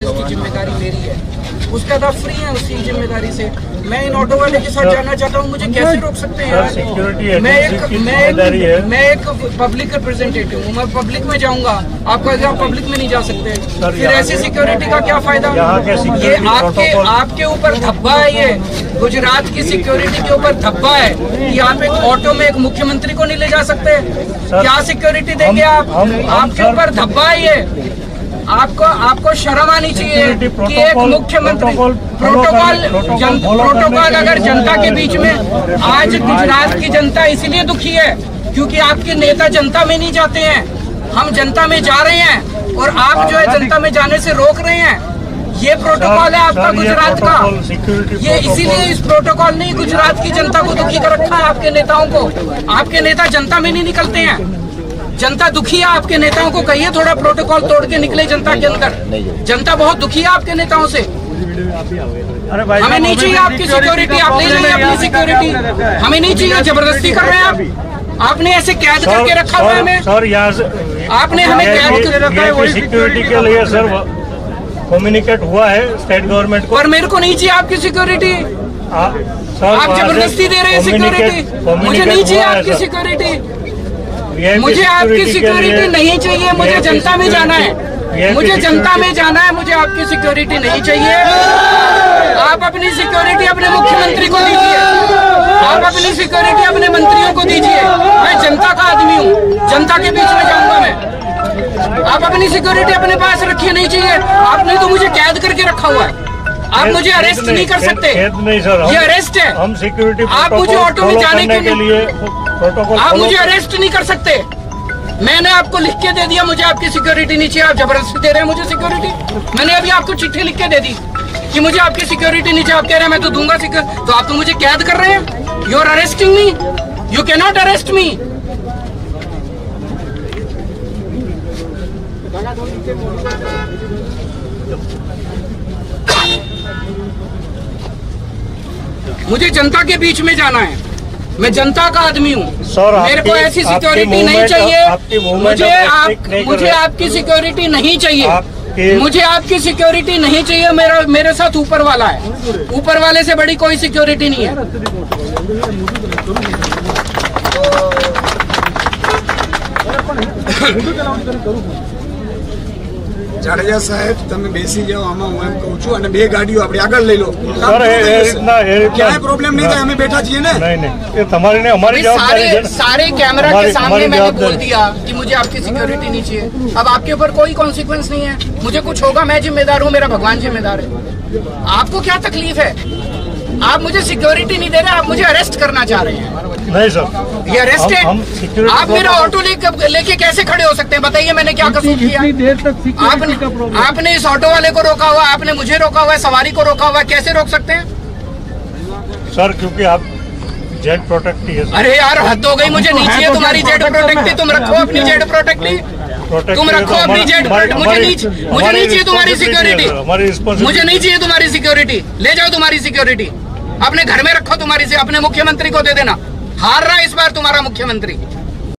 उसकी जिम्मेदारी मेरी है, उसका तो फ्री है उसकी जिम्मेदारी से। मैं इन ऑटो वाले के साथ जाना चाहता हूँ, मुझे कैसे रोक सकते हैं यार? मैं एक पब्लिक रिप्रेजेंटेटिव हूँ, मैं पब्लिक में जाऊंगा, आपका आप पब्लिक में नहीं जा सकते, फिर ऐसी सिक्योरिटी का क्या फायदा? ये आपके ऊपर धब्बा है, ये गुजरात की सिक्योरिटी के ऊपर धब्बा है कि आप एक ऑटो में एक मुख्यमंत्री को नहीं ले जा सकते। क्या सिक्योरिटी देंगे आप? आपके ऊपर धब्बा है ये। आपको शर्म आनी चाहिए कि एक मुख्यमंत्री प्रोटोकॉल अगर जनता के बीच में, आज गुजरात की जनता इसीलिए दुखी है क्योंकि आपके नेता जनता में नहीं जाते हैं, हम जनता में जा रहे हैं और आप जो है जनता में जाने से रोक रहे हैं। ये प्रोटोकॉल है आपका गुजरात का, ये इसीलिए इस प्रोटोकॉल ने गुजरात की जनता को दुखी कर रखा है, आपके नेताओं को। आपके नेता जनता में नहीं निकलते हैं, जनता दुखी है आपके नेताओं को। कहिए थोड़ा प्रोटोकॉल तोड़ के निकले जनता के अंदर, जनता बहुत दुखी है आपके नेताओं से। हमें नहीं चाहिए आपकी सिक्योरिटी, आप ले जाइए अपनी सिक्योरिटी, हमें नहीं चाहिए। जबरदस्ती कर रहे हैं आप, आपने ऐसे कैद करके रखा हुआ है हमें, आपने हमें कैद करके रखा है। सिक्योरिटी के लिए सर कम्युनिकेट हुआ है स्टेट गवर्नमेंट को, पर मेरे को नहीं चाहिए आपकी सिक्योरिटी। आप जबरदस्ती दे रहे हैं सिक्योरिटी, मुझे नहीं चाहिए आपकी सिक्योरिटी, मुझे आपकी सिक्योरिटी नहीं चाहिए। मुझे जनता में जाना है, मुझे जनता में जाना है, मुझे आपकी सिक्योरिटी नहीं चाहिए। आप अपनी सिक्योरिटी अपने मुख्यमंत्री को दीजिए, आप अपनी सिक्योरिटी अपने मंत्रियों को दीजिए। मैं जनता का आदमी हूँ, जनता के बीच में जाऊंगा मैं। आप अपनी सिक्योरिटी अपने पास रखिए, नहीं चाहिए। आपने तो मुझे कैद करके रखा हुआ है, आप मुझे अरेस्ट नहीं कर सकते, ये अरेस्ट है। हम सिक्योरिटी आप मुझे ऑटो में जाने के लिए प्रोटोकॉल, आप मुझे अरेस्ट नहीं कर सकते। मैंने आपको लिख के दे दिया, मुझे आपकी सिक्योरिटी नहीं चाहिए, आप जबरदस्ती दे रहे हैं मुझे सिक्योरिटी। मैंने अभी आपको चिट्ठी लिख के दे दी कि मुझे आपकी सिक्योरिटी नहीं चाहिए, आप कह रहे हैं मैं तो दूंगा सिक्योरिटी, तो आप तो मुझे कैद कर रहे हैं। You are arresting me, you can not arrest me. मुझे जनता के बीच में जाना है, मैं जनता का आदमी हूँ, मेरे को ऐसी सिक्योरिटी नहीं चाहिए। मुझे आपकी सिक्योरिटी नहीं चाहिए, मुझे आपकी सिक्योरिटी नहीं चाहिए। मेरे साथ ऊपर वाला है, ऊपर वाले से बड़ी कोई सिक्योरिटी नहीं है। જાડેજા સાહેબ તમે બેસી જાઓ, આમાં હું એમ કહું છું, અને બે ગાડીઓ આપણે આગળ લઈ લો, ક્યાંય પ્રોબ્લેમ નહીં થાય, અમે બેઠા છીએ ને। नहीं, ये तुम्हारी नहीं हमारी जवाबदारी है। सारे कैमरा के सामने मैंने बोल दिया कि मुझे आपकी सिक्योरिटी नहीं चाहिए। अब आपके ऊपर कोई कॉन्सिक्वेंस नहीं है, मुझे कुछ होगा मैं जिम्मेदार हूँ, मेरा भगवान जिम्मेदार है। आपको क्या तकलीफ है? आप मुझे सिक्योरिटी नहीं दे रहे, आप मुझे अरेस्ट करना चाह रहे हैं। नहीं सर, ये अरेस्ट है। आप मेरा ऑटो लेके कैसे खड़े हो सकते हैं? बताइए मैंने क्या कसूर किया? आपने इस ऑटो वाले को रोका हुआ, आपने मुझे रोका हुआ है, सवारी को रोका हुआ है, कैसे रोक सकते हैं सर? क्योंकि आप जेड प्रोटेक्टी है। अरे यार हद हो गई, मुझे नहीं चाहिए तुम्हारी जेड प्रोटेक्टी, तुम रखो अपनी जेड प्रोटेक्टी, तुम रखो अपनी जेड प्रोटेक्टी। मुझे नहीं चाहिए तुम्हारी सिक्योरिटी, मुझे नहीं चाहिए तुम्हारी सिक्योरिटी। ले जाओ तुम्हारी सिक्योरिटी, अपने घर में रखो तुम्हारी से, अपने मुख्यमंत्री को दे देना। हार रहा इस बार तुम्हारा मुख्यमंत्री।